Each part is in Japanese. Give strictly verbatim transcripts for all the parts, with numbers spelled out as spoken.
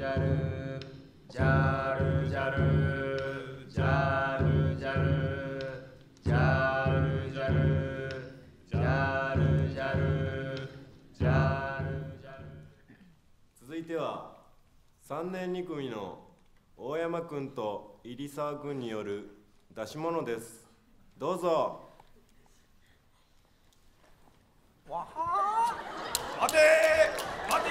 ャルジャルジャルジャルジャルジャルジャルジャルジャルジャルジャルジャル。 続いてはさんねんに組の大山くんと入澤くんによる出し物です。どうぞ。 わはー待てー待て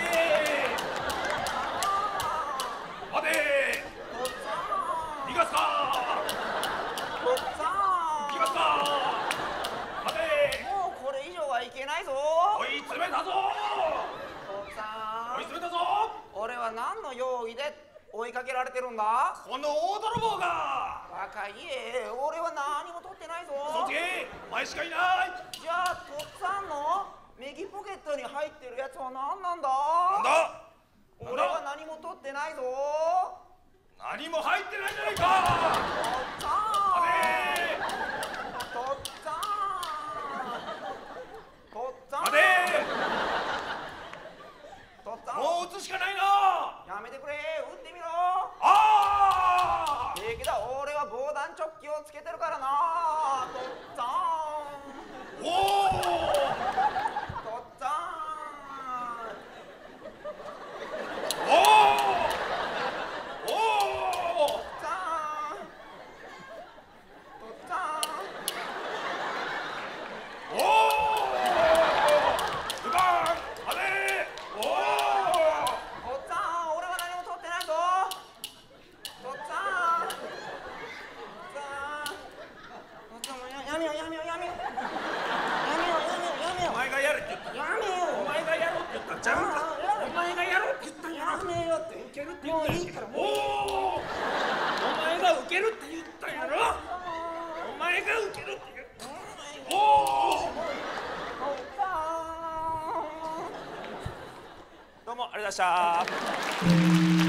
ー待てーとっつぁん逃がすかとっつぁん逃がすか待てーもうこれ以上はいけないぞ追い詰めたぞとっつぁん追い詰めたぞ俺は何の容疑で追いかけられてるんだこの大泥棒が若いえ俺は何も取ってないぞ嘘つけお前しかいないじゃあとっつぁんの右ポケットに入ってるやつは何なんだなんだ俺は何も取ってないぞ何も入ってないじゃないかとっつぁん待てとっつぁんとっつぁん待てとっつぁんもう撃つしかないなやめてくれ撃ってみろああ平気だ俺は防弾チョッキをつけてるからなとっつぁんおおとっつぁんおおおとっつぁんとっつぁんおルパン待ておとっつぁん俺は何も取ってないぞとっつぁんとっつぁんとっつぁんややめようやめようやめようやめようやめようやめようお前がやれって言ったやめようお前がやろうって言ったんちゃうんかお前がやろうって言ったんややめようって受けるって言ったんやもういいからもうおおお前が受けるって言ったんやろお前が受けるって言ったおおどうもありがとうございました。